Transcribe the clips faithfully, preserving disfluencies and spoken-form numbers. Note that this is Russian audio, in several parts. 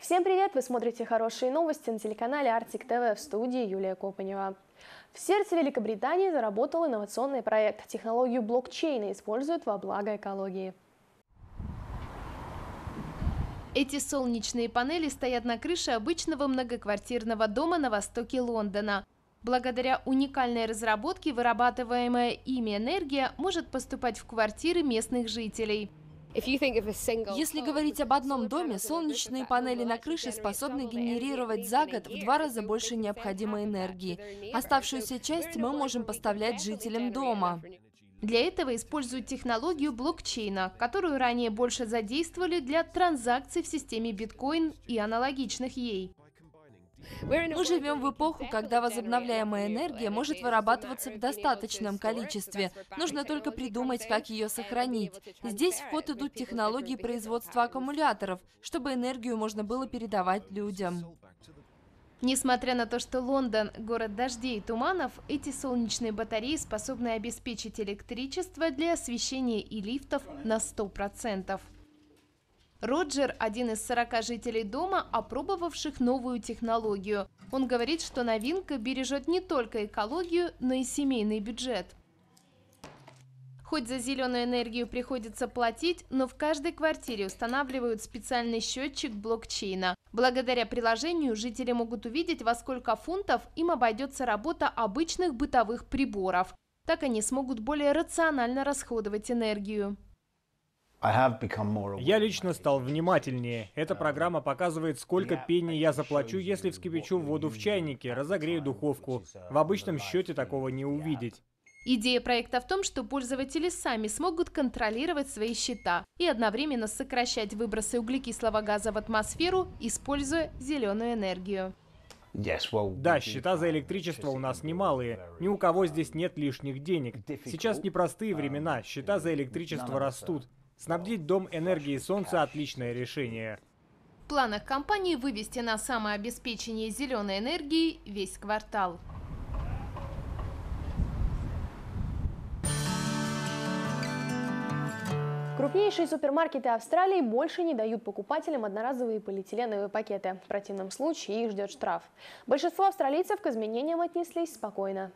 Всем привет! Вы смотрите «Хорошие новости» на телеканале Артик ТВ, в студии Юлия Копанева. В сердце Великобритании заработал инновационный проект. Технологию блокчейна используют во благо экологии. Эти солнечные панели стоят на крыше обычного многоквартирного дома на востоке Лондона. Благодаря уникальной разработке вырабатываемая ими энергия может поступать в квартиры местных жителей. Если говорить об одном доме, солнечные панели на крыше способны генерировать за год в два раза больше необходимой энергии. Оставшуюся часть мы можем поставлять жителям дома. Для этого используют технологию блокчейна, которую ранее больше задействовали для транзакций в системе биткоин и аналогичных ей. Мы живем в эпоху, когда возобновляемая энергия может вырабатываться в достаточном количестве. Нужно только придумать, как ее сохранить. Здесь в ход идут технологии производства аккумуляторов, чтобы энергию можно было передавать людям. Несмотря на то, что Лондон – город дождей и туманов, эти солнечные батареи способны обеспечить электричество для освещения и лифтов на сто процентов. Роджер – один из сорока жителей дома, опробовавших новую технологию. Он говорит, что новинка бережет не только экологию, но и семейный бюджет. Хоть за зеленую энергию приходится платить, но в каждой квартире устанавливают специальный счетчик блокчейна. Благодаря приложению жители могут увидеть, во сколько фунтов им обойдется работа обычных бытовых приборов. Так они смогут более рационально расходовать энергию. Я лично стал внимательнее. Эта программа показывает, сколько пенни я заплачу, если вскипячу воду в чайнике, разогрею духовку. В обычном счете такого не увидеть. Идея проекта в том, что пользователи сами смогут контролировать свои счета и одновременно сокращать выбросы углекислого газа в атмосферу, используя зеленую энергию. Да, счета за электричество у нас немалые. Ни у кого здесь нет лишних денег. Сейчас непростые времена, счета за электричество растут. Снабдить дом энергией солнца – отличное решение. В планах компании вывести на самообеспечение зеленой энергией весь квартал. Крупнейшие супермаркеты Австралии больше не дают покупателям одноразовые полиэтиленовые пакеты. В противном случае их ждет штраф. Большинство австралийцев к изменениям отнеслись спокойно.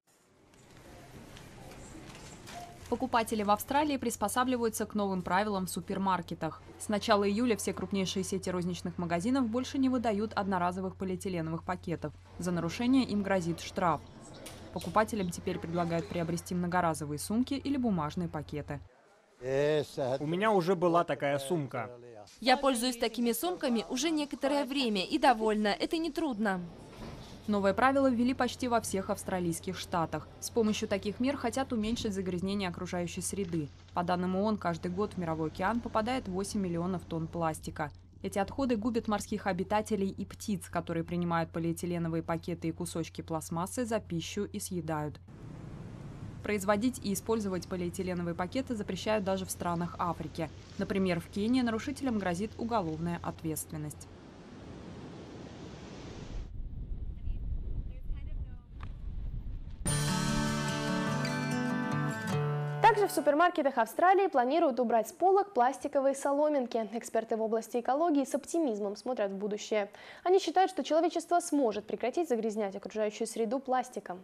Покупатели в Австралии приспосабливаются к новым правилам в супермаркетах. С начала июля все крупнейшие сети розничных магазинов больше не выдают одноразовых полиэтиленовых пакетов. За нарушение им грозит штраф. Покупателям теперь предлагают приобрести многоразовые сумки или бумажные пакеты. У меня уже была такая сумка. Я пользуюсь такими сумками уже некоторое время и довольна. Это нетрудно. Новые правила ввели почти во всех австралийских штатах. С помощью таких мер хотят уменьшить загрязнение окружающей среды. По данным ООН, каждый год в мировой океан попадает восемь миллионов тонн пластика. Эти отходы губят морских обитателей и птиц, которые принимают полиэтиленовые пакеты и кусочки пластмассы за пищу и съедают. Производить и использовать полиэтиленовые пакеты запрещают даже в странах Африки. Например, в Кении нарушителям грозит уголовная ответственность. Также в супермаркетах Австралии планируют убрать с полок пластиковые соломинки. Эксперты в области экологии с оптимизмом смотрят в будущее. Они считают, что человечество сможет прекратить загрязнять окружающую среду пластиком.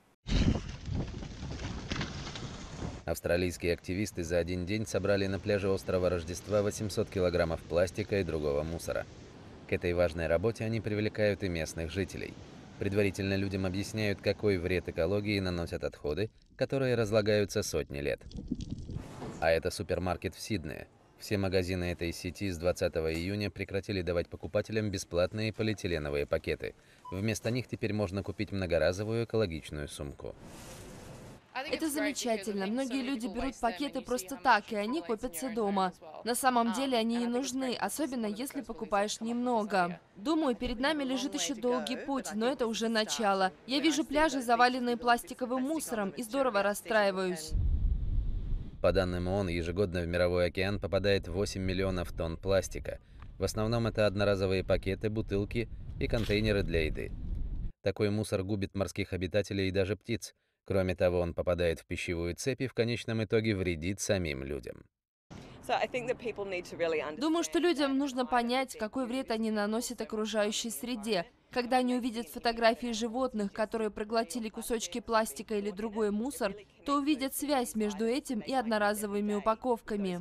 Австралийские активисты за один день собрали на пляже острова Рождества восемьсот килограммов пластика и другого мусора. К этой важной работе они привлекают и местных жителей. Предварительно людям объясняют, какой вред экологии наносят отходы, которые разлагаются сотни лет. А это супермаркет в Сиднее. Все магазины этой сети с двадцатого июня прекратили давать покупателям бесплатные полиэтиленовые пакеты. Вместо них теперь можно купить многоразовую экологичную сумку. Это замечательно. Многие люди берут пакеты просто так, и они копятся дома. На самом деле они не нужны, особенно если покупаешь немного. Думаю, перед нами лежит еще долгий путь, но это уже начало. Я вижу пляжи, заваленные пластиковым мусором, и здорово расстраиваюсь. По данным ООН, ежегодно в мировой океан попадает восемь миллионов тонн пластика. В основном это одноразовые пакеты, бутылки и контейнеры для еды. Такой мусор губит морских обитателей и даже птиц. Кроме того, он попадает в пищевую цепь и в конечном итоге вредит самим людям. Думаю, что людям нужно понять, какой вред они наносят окружающей среде. Когда они увидят фотографии животных, которые проглотили кусочки пластика или другой мусор, то увидят связь между этим и одноразовыми упаковками.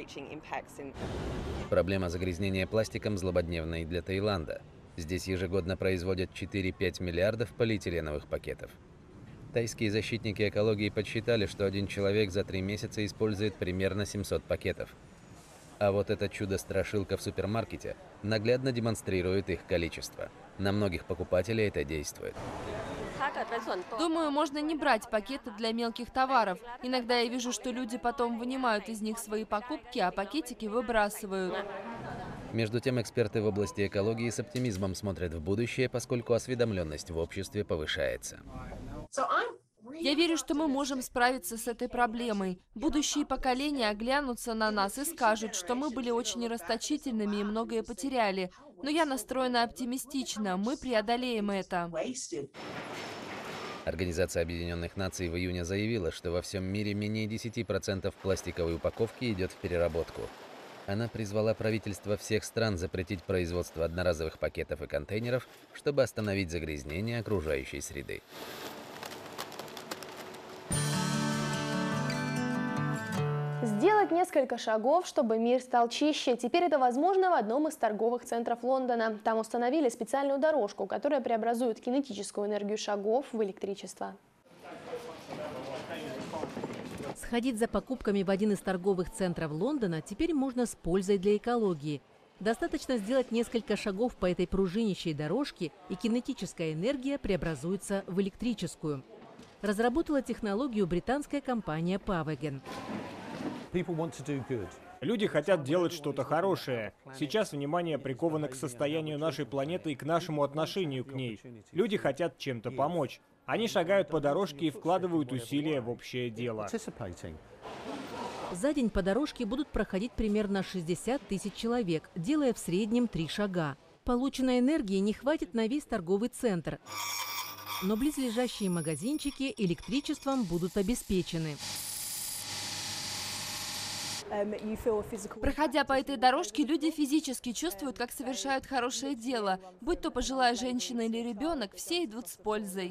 Проблема загрязнения пластиком злободневна и для Таиланда. Здесь ежегодно производят четыре-пять миллиардов полиэтиленовых пакетов. Тайские защитники экологии подсчитали, что один человек за три месяца использует примерно семьсот пакетов. А вот это чудо-страшилка в супермаркете наглядно демонстрирует их количество. На многих покупателей это действует. Думаю, можно не брать пакеты для мелких товаров. Иногда я вижу, что люди потом вынимают из них свои покупки, а пакетики выбрасывают. Между тем, эксперты в области экологии с оптимизмом смотрят в будущее, поскольку осведомленность в обществе повышается. Я верю, что мы можем справиться с этой проблемой. Будущие поколения оглянутся на нас и скажут, что мы были очень расточительными и многое потеряли. Но я настроена оптимистично. Мы преодолеем это. Организация Объединенных Наций в июне заявила, что во всем мире менее десяти процентов пластиковой упаковки идет в переработку. Она призвала правительства всех стран запретить производство одноразовых пакетов и контейнеров, чтобы остановить загрязнение окружающей среды. Сделать несколько шагов, чтобы мир стал чище. Теперь это возможно в одном из торговых центров Лондона. Там установили специальную дорожку, которая преобразует кинетическую энергию шагов в электричество. Сходить за покупками в один из торговых центров Лондона теперь можно с пользой для экологии. Достаточно сделать несколько шагов по этой пружинящей дорожке, и кинетическая энергия преобразуется в электрическую. Разработала технологию британская компания Powegen. Люди хотят делать что-то хорошее. Сейчас внимание приковано к состоянию нашей планеты и к нашему отношению к ней. Люди хотят чем-то помочь. Они шагают по дорожке и вкладывают усилия в общее дело. За день по дорожке будут проходить примерно шестьдесят тысяч человек, делая в среднем три шага. Полученной энергии не хватит на весь торговый центр, но близлежащие магазинчики электричеством будут обеспечены. Проходя по этой дорожке, люди физически чувствуют, как совершают хорошее дело. Будь то пожилая женщина или ребенок, все идут с пользой.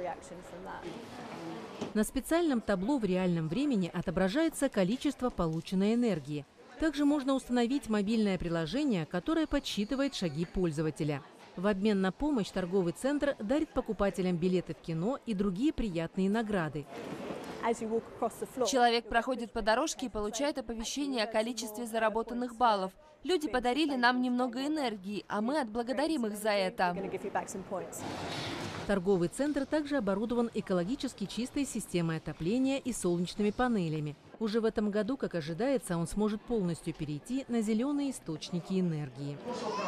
На специальном табло в реальном времени отображается количество полученной энергии. Также можно установить мобильное приложение, которое подсчитывает шаги пользователя. В обмен на помощь торговый центр дарит покупателям билеты в кино и другие приятные награды. Человек проходит по дорожке и получает оповещение о количестве заработанных баллов. Люди подарили нам немного энергии, а мы отблагодарим их за это. Торговый центр также оборудован экологически чистой системой отопления и солнечными панелями. Уже в этом году, как ожидается, он сможет полностью перейти на зеленые источники энергии.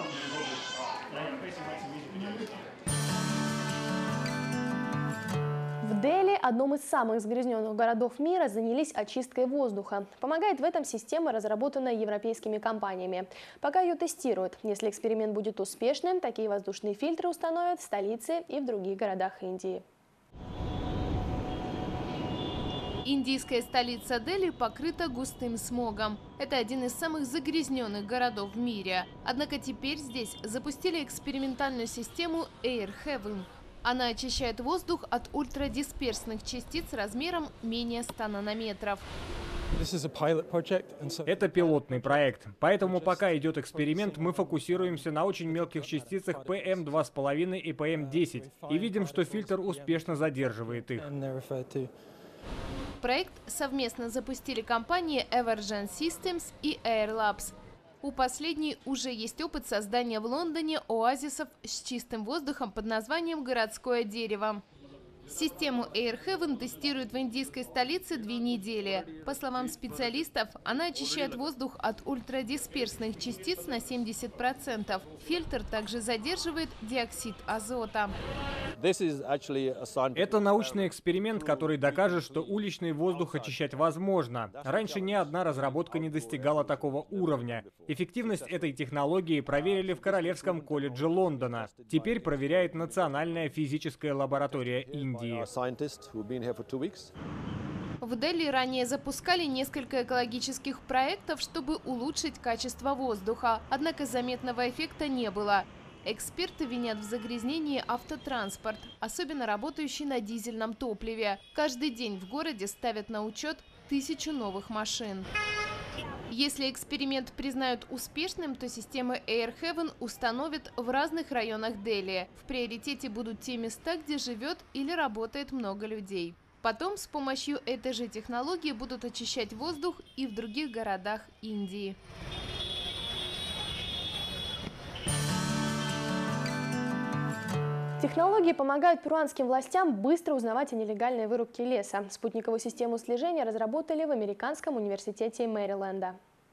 В Дели, одном из самых загрязненных городов мира, занялись очисткой воздуха. Помогает в этом система, разработанная европейскими компаниями. Пока ее тестируют. Если эксперимент будет успешным, такие воздушные фильтры установят в столице и в других городах Индии. Индийская столица Дели покрыта густым смогом. Это один из самых загрязненных городов в мире. Однако теперь здесь запустили экспериментальную систему Air Heaven. Она очищает воздух от ультрадисперсных частиц размером менее ста нанометров. Это пилотный проект, поэтому пока идет эксперимент, мы фокусируемся на очень мелких частицах пи эм два с половиной и пи эм десять и видим, что фильтр успешно задерживает их. Проект совместно запустили компании Evergen Systems и Air Labs. У последней уже есть опыт создания в Лондоне оазисов с чистым воздухом под названием «Городское дерево». Систему Air Heaven тестируют в индийской столице две недели. По словам специалистов, она очищает воздух от ультрадисперсных частиц на семьдесят процентов. Фильтр также задерживает диоксид азота. Это научный эксперимент, который докажет, что уличный воздух очищать возможно. Раньше ни одна разработка не достигала такого уровня. Эффективность этой технологии проверили в Королевском колледже Лондона. Теперь проверяет Национальная физическая лаборатория Индии. В Дели ранее запускали несколько экологических проектов, чтобы улучшить качество воздуха, однако заметного эффекта не было. Эксперты винят в загрязнении автотранспорт, особенно работающий на дизельном топливе. Каждый день в городе ставят на учет тысячу новых машин. Если эксперимент признают успешным, то системы Air Heaven установят в разных районах Дели. В приоритете будут те места, где живет или работает много людей. Потом с помощью этой же технологии будут очищать воздух и в других городах Индии. Технологии помогают перуанским властям быстро узнавать о нелегальной вырубке леса. Спутниковую систему слежения разработали в Американском университете Мэриленда.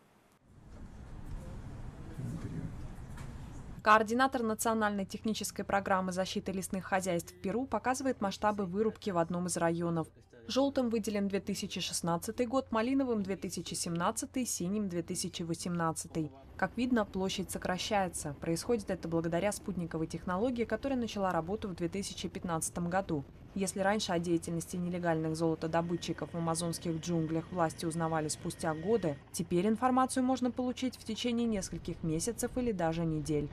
Координатор национальной технической программы защиты лесных хозяйств Перу показывает масштабы вырубки в одном из районов. Желтым выделен две тысячи шестнадцатый год, малиновым две тысячи семнадцатый, синим две тысячи восемнадцатый. Как видно, площадь сокращается. Происходит это благодаря спутниковой технологии, которая начала работу в две тысячи пятнадцатом году. Если раньше о деятельности нелегальных золотодобытчиков в амазонских джунглях власти узнавали спустя годы, теперь информацию можно получить в течение нескольких месяцев или даже недель.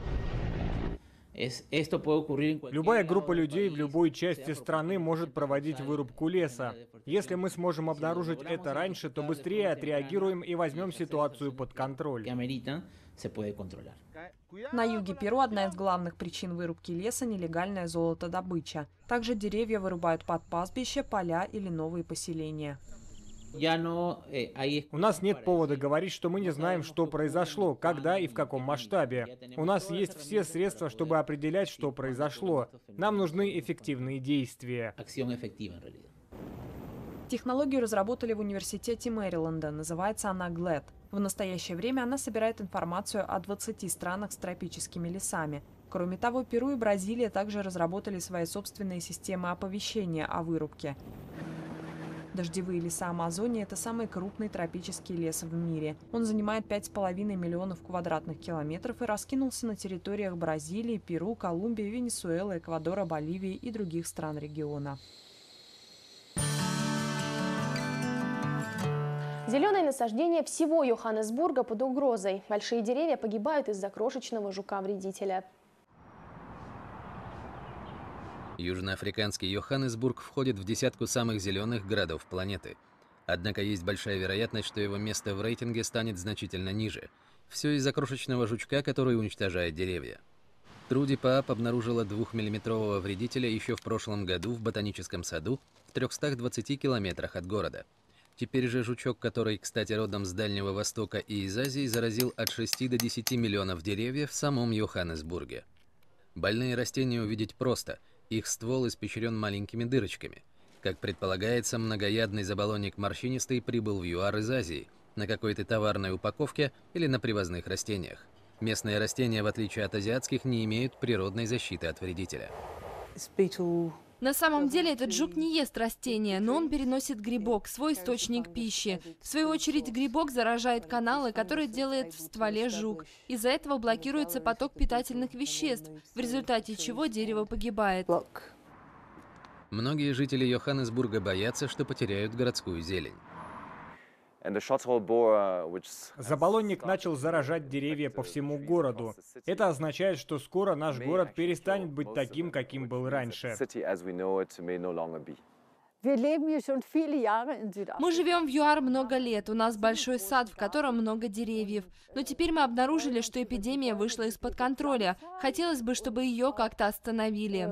Любая группа людей в любой части страны может проводить вырубку леса. Если мы сможем обнаружить это раньше, то быстрее отреагируем и возьмем ситуацию под контроль. На юге Перу одна из главных причин вырубки леса – нелегальная золотодобыча. Также деревья вырубают под пастбища, поля или новые поселения. У нас нет повода говорить, что мы не знаем, что произошло, когда и в каком масштабе. У нас есть все средства, чтобы определять, что произошло. Нам нужны эффективные действия. Технологию разработали в университете Мэриленда. Называется она глэд. В настоящее время она собирает информацию о двадцати странах с тропическими лесами. Кроме того, Перу и Бразилия также разработали свои собственные системы оповещения о вырубке. Дождевые леса Амазонии – это самый крупный тропический лес в мире. Он занимает пять с половиной миллионов квадратных километров и раскинулся на территориях Бразилии, Перу, Колумбии, Венесуэлы, Эквадора, Боливии и других стран региона. Зеленые насаждения всего Йоханнесбурга под угрозой. Большие деревья погибают из-за крошечного жука-вредителя. Южноафриканский Йоханнесбург входит в десятку самых зеленых городов планеты. Однако есть большая вероятность, что его место в рейтинге станет значительно ниже. Все из-за крошечного жучка, который уничтожает деревья. Труди Паап обнаружила двухмиллиметрового вредителя еще в прошлом году в ботаническом саду в трёхстах двадцати километрах от города. Теперь же жучок, который, кстати, родом с Дальнего Востока и из Азии, заразил от шести до десяти миллионов деревьев в самом Йоханнесбурге. Больные растения увидеть просто. Их ствол испещрен маленькими дырочками. Как предполагается, многоядный заболонник морщинистый прибыл в ЮАР из Азии, на какой-то товарной упаковке или на привозных растениях. Местные растения, в отличие от азиатских, не имеют природной защиты от вредителя. На самом деле этот жук не ест растения, но он переносит грибок, свой источник пищи. В свою очередь грибок заражает каналы, которые делает в стволе жук. Из-за этого блокируется поток питательных веществ, в результате чего дерево погибает. Многие жители Йоханнесбурга боятся, что потеряют городскую зелень. Заболонник начал заражать деревья по всему городу. Это означает, что скоро наш город перестанет быть таким, каким был раньше. Мы живем в ЮАР много лет, у нас большой сад, в котором много деревьев. Но теперь мы обнаружили, что эпидемия вышла из-под контроля. Хотелось бы, чтобы ее как-то остановили.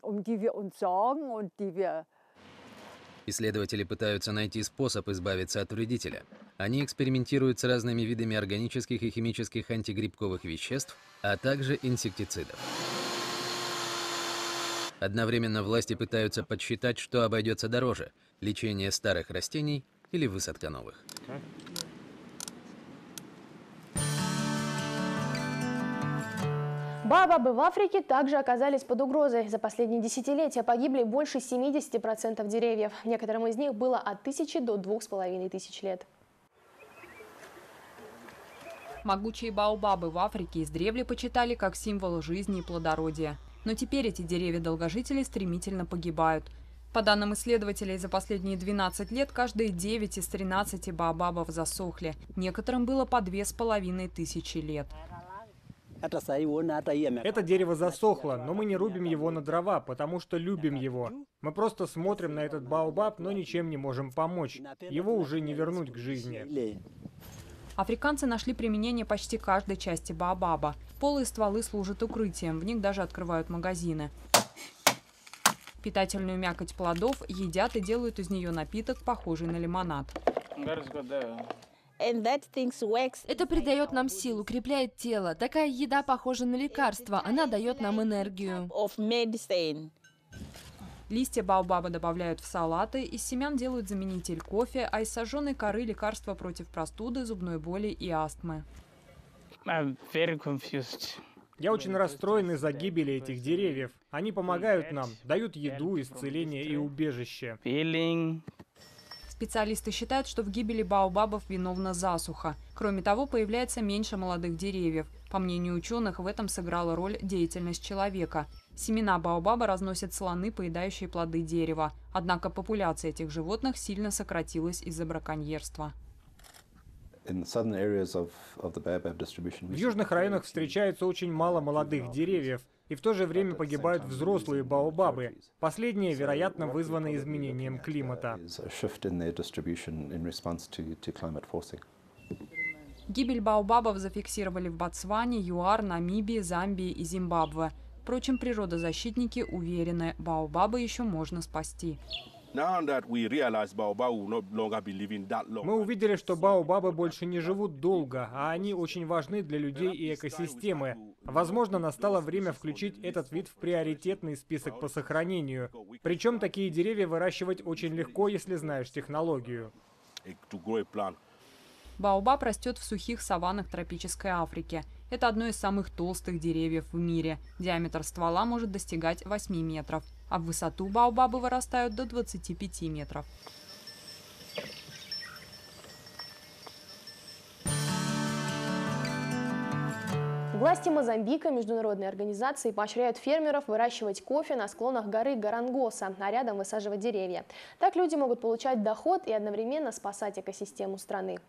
Исследователи пытаются найти способ избавиться от вредителя. Они экспериментируют с разными видами органических и химических антигрибковых веществ, а также инсектицидов. Одновременно власти пытаются подсчитать, что обойдется дороже – лечение старых растений или высадка новых. Баобабы в Африке также оказались под угрозой. За последние десятилетия погибли больше семидесяти процентов деревьев. Некоторым из них было от тысячи до двух с половиной тысяч лет. Могучие баобабы в Африке издревле почитали как символ жизни и плодородия. Но теперь эти деревья-долгожители стремительно погибают. По данным исследователей, за последние двенадцать лет каждые девять из тринадцати баобабов засохли. Некоторым было по две с половиной тысячи лет. Это дерево засохло, но мы не рубим его на дрова, потому что любим его. Мы просто смотрим на этот баобаб, но ничем не можем помочь. Его уже не вернуть к жизни. Африканцы нашли применение почти каждой части баобаба. Полые стволы служат укрытием, в них даже открывают магазины. Питательную мякоть плодов едят и делают из нее напиток, похожий на лимонад. Это придает нам силу, укрепляет тело. Такая еда похожа на лекарство, она дает нам энергию. Листья баобаба добавляют в салаты, из семян делают заменитель кофе, а из сожженной коры лекарства против простуды, зубной боли и астмы. Я очень расстроен из-за гибели этих деревьев. Они помогают нам, дают еду, исцеление и убежище. Специалисты считают, что в гибели баобабов виновна засуха. Кроме того, появляется меньше молодых деревьев. По мнению ученых, в этом сыграла роль деятельность человека. Семена баобаба разносят слоны, поедающие плоды дерева. Однако популяция этих животных сильно сократилась из-за браконьерства. В южных районах встречается очень мало молодых деревьев, и в то же время погибают взрослые баобабы. Последние, вероятно, вызваны изменением климата. Гибель баобабов зафиксировали в Ботсване, ЮАР, Намибии, Замбии и Зимбабве. Впрочем, природозащитники уверены, баобабы еще можно спасти. Мы увидели, что баобабы больше не живут долго, а они очень важны для людей и экосистемы. Возможно, настало время включить этот вид в приоритетный список по сохранению. Причем такие деревья выращивать очень легко, если знаешь технологию. Баобаб растет в сухих саваннах тропической Африки. Это одно из самых толстых деревьев в мире. Диаметр ствола может достигать восьми метров, а в высоту баобабы вырастают до двадцати пяти метров. Власти Мозамбика, международные организации поощряют фермеров выращивать кофе на склонах горы Гарангоса, а рядом высаживать деревья. Так люди могут получать доход и одновременно спасать экосистему страны.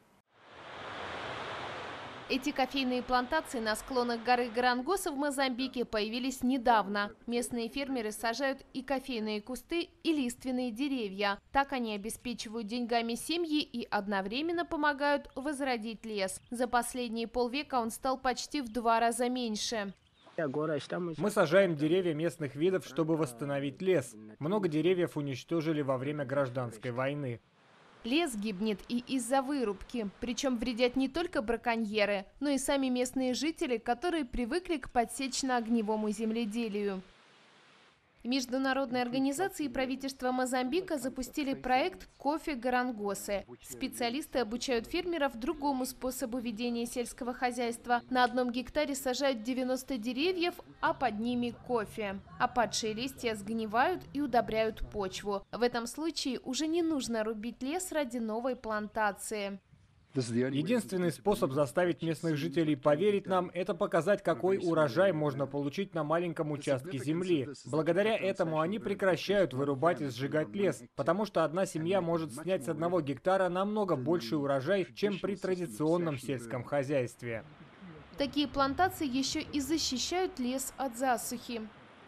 Эти кофейные плантации на склонах горы Гарангоса в Мозамбике появились недавно. Местные фермеры сажают и кофейные кусты, и лиственные деревья. Так они обеспечивают деньгами семьи и одновременно помогают возродить лес. За последние полвека он стал почти в два раза меньше. Мы сажаем деревья местных видов, чтобы восстановить лес. Много деревьев уничтожили во время гражданской войны. Лес гибнет и из-за вырубки. Причем вредят не только браконьеры, но и сами местные жители, которые привыкли к подсечно-огневому земледелию. Международные организации и правительство Мозамбика запустили проект «Кофе Гарангосы». Специалисты обучают фермеров другому способу ведения сельского хозяйства. На одном гектаре сажают девяносто деревьев, а под ними кофе. Опадшие листья сгнивают и удобряют почву. В этом случае уже не нужно рубить лес ради новой плантации. Единственный способ заставить местных жителей поверить нам – это показать, какой урожай можно получить на маленьком участке земли. Благодаря этому они прекращают вырубать и сжигать лес, потому что одна семья может снять с одного гектара намного больший урожай, чем при традиционном сельском хозяйстве. Такие плантации еще и защищают лес от засухи.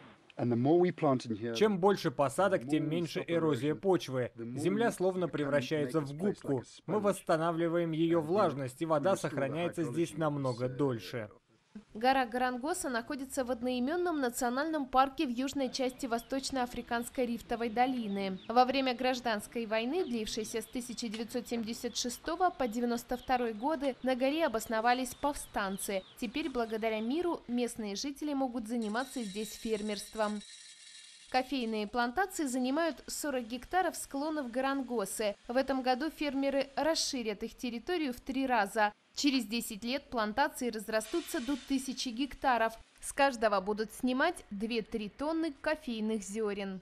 Чем больше посадок, тем меньше эрозия почвы. Земля словно превращается в губку. Мы восстанавливаем ее влажность, и вода сохраняется здесь намного дольше. Гора Гарангоса находится в одноименном национальном парке в южной части Восточно-Африканской рифтовой долины. Во время гражданской войны, длившейся с тысяча девятьсот семьдесят шестого по девяносто второй годы, на горе обосновались повстанцы. Теперь, благодаря миру, местные жители могут заниматься здесь фермерством. Кофейные плантации занимают сорок гектаров склонов Гарангосы. В этом году фермеры расширят их территорию в три раза. Через десять лет плантации разрастутся до тысячи гектаров. С каждого будут снимать две-три тонны кофейных зерен.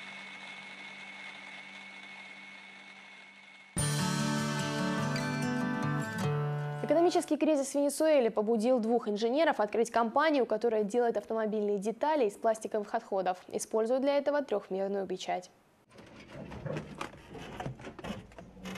Экономический кризис в Венесуэле побудил двух инженеров открыть компанию, которая делает автомобильные детали из пластиковых отходов. Используют для этого трехмерную печать.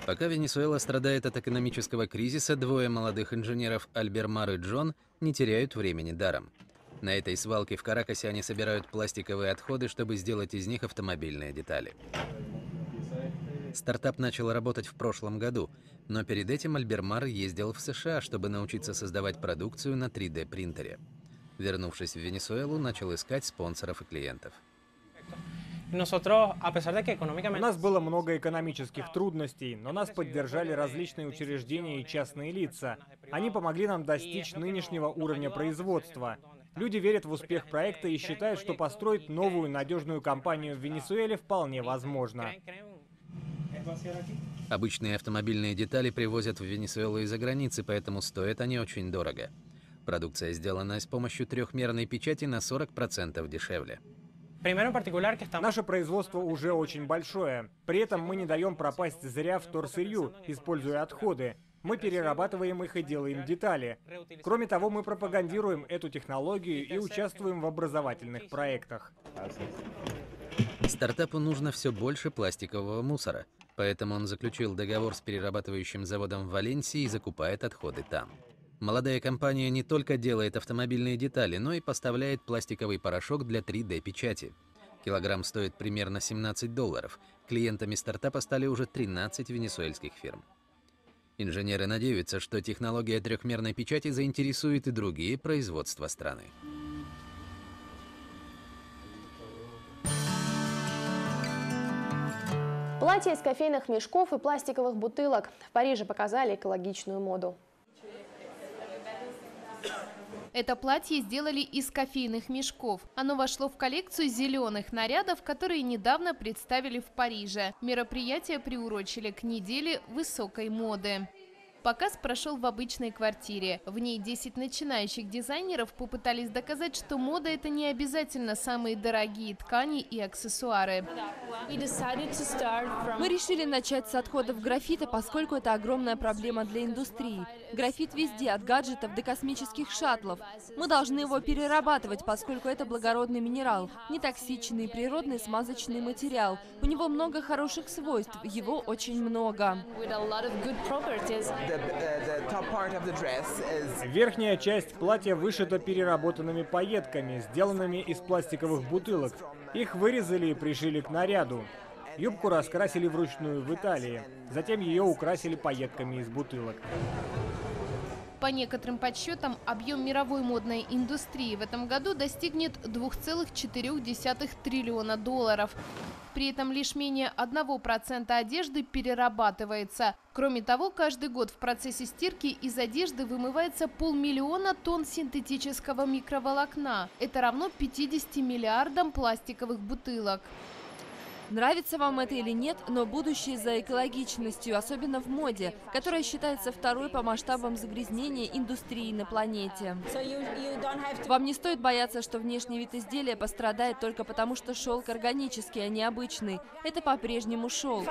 Пока Венесуэла страдает от экономического кризиса, двое молодых инженеров Альбермар и Джон не теряют времени даром. На этой свалке в Каракасе они собирают пластиковые отходы, чтобы сделать из них автомобильные детали. Стартап начал работать в прошлом году, но перед этим Альбермар ездил в США, чтобы научиться создавать продукцию на три дэ принтере. Вернувшись в Венесуэлу, начал искать спонсоров и клиентов. У нас было много экономических трудностей, но нас поддержали различные учреждения и частные лица. Они помогли нам достичь нынешнего уровня производства. Люди верят в успех проекта и считают, что построить новую надежную компанию в Венесуэле вполне возможно. Обычные автомобильные детали привозят в Венесуэлу из-за границы, поэтому стоят они очень дорого. Продукция сделана с помощью трехмерной печати на сорок процентов дешевле. Наше производство уже очень большое. При этом мы не даем пропасть зря вторсырью, используя отходы. Мы перерабатываем их и делаем детали. Кроме того, мы пропагандируем эту технологию и участвуем в образовательных проектах. Стартапу нужно все больше пластикового мусора, поэтому он заключил договор с перерабатывающим заводом в Валенсии и закупает отходы там. Молодая компания не только делает автомобильные детали, но и поставляет пластиковый порошок для три дэ печати. Килограмм стоит примерно семнадцать долларов. Клиентами стартапа стали уже тринадцать венесуэльских фирм. Инженеры надеются, что технология трехмерной печати заинтересует и другие производства страны. Платья из кофейных мешков и пластиковых бутылок. В Париже показали экологичную моду. Это платье сделали из кофейных мешков. Оно вошло в коллекцию зеленых нарядов, которые недавно представили в Париже. Мероприятие приурочили к неделе высокой моды. Показ прошел в обычной квартире. В ней десять начинающих дизайнеров попытались доказать, что мода – это не обязательно самые дорогие ткани и аксессуары. Мы решили начать с отходов графита, поскольку это огромная проблема для индустрии. Графит везде, от гаджетов до космических шаттлов. Мы должны его перерабатывать, поскольку это благородный минерал, нетоксичный, природный смазочный материал. У него много хороших свойств, его очень много. Верхняя часть платья вышита переработанными пайетками, сделанными из пластиковых бутылок. Их вырезали и пришили к наряду. Юбку раскрасили вручную в Италии. Затем ее украсили пайетками из бутылок. По некоторым подсчетам, объем мировой модной индустрии в этом году достигнет двух целых четырёх десятых триллиона долларов. При этом лишь менее одного процента одежды перерабатывается. Кроме того, каждый год в процессе стирки из одежды вымывается полмиллиона тонн синтетического микроволокна. Это равно пятидесяти миллиардам пластиковых бутылок. Нравится вам это или нет, но будущее за экологичностью, особенно в моде, которая считается второй по масштабам загрязнения индустрии на планете. Вам не стоит бояться, что внешний вид изделия пострадает только потому, что шелк органический, а не обычный. Это по-прежнему шелк.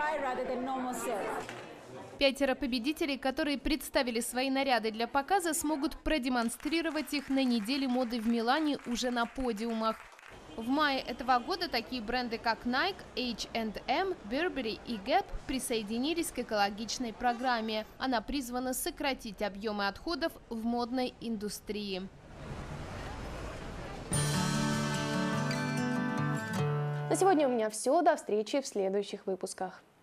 Пятеро победителей, которые представили свои наряды для показа, смогут продемонстрировать их на неделе моды в Милане уже на подиумах. В мае этого года такие бренды, как Nike, эйч энд эм, Burberry и Gap присоединились к экологичной программе. Она призвана сократить объемы отходов в модной индустрии. На сегодня у меня все. До встречи в следующих выпусках.